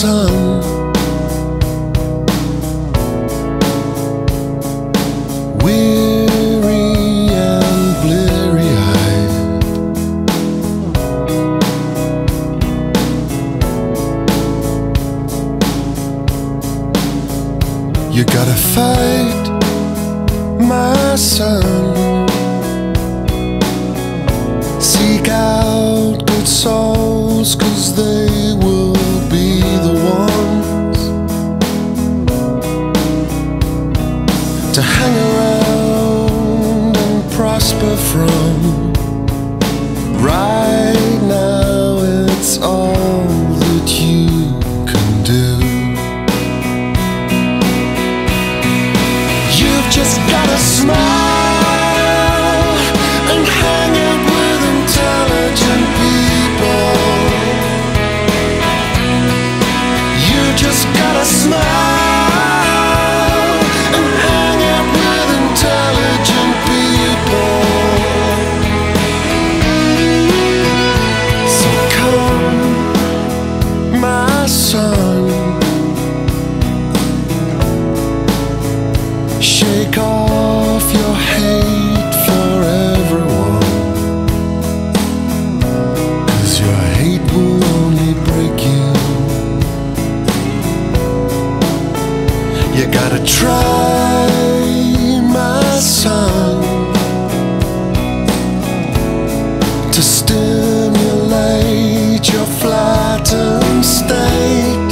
sun. Weary and bleary-eyed, you gotta fight, my son. Seek out good souls, 'cause they will be the ones to hang around and prosper from. Right now it's all that you can do. You've just gotta smile and hang out with intelligent people. You just gotta smile and hang out with intelligent people. So come, my son, shake off your hate for everyone, 'cause your hate will only break you. You gotta try, my son, to stimulate your flattened state.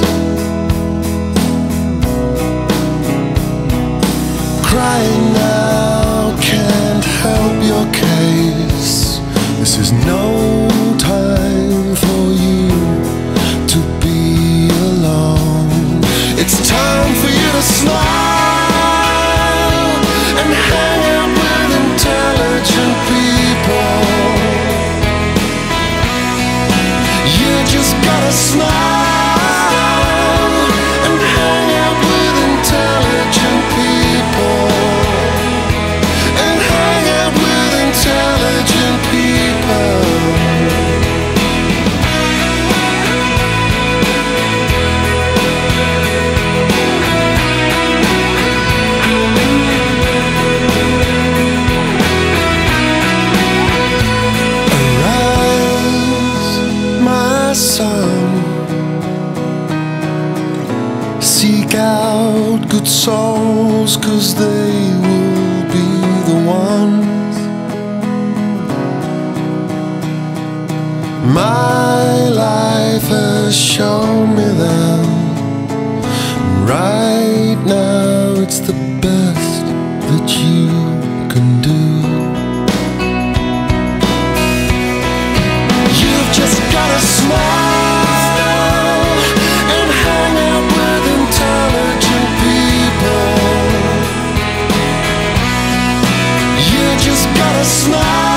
Crying now can't help your case. This is no time for you to be alone. It's time for you to smile and hang out with intelligent people. You just gotta smile and hang out with intelligent people. And hang out with intelligent people. Arise, my son. Seek out good souls, 'cause they will be the ones. My life has shown me them. Right now it's the best that you can do. You've just gotta smile and hang out with intelligent people. You just gotta smile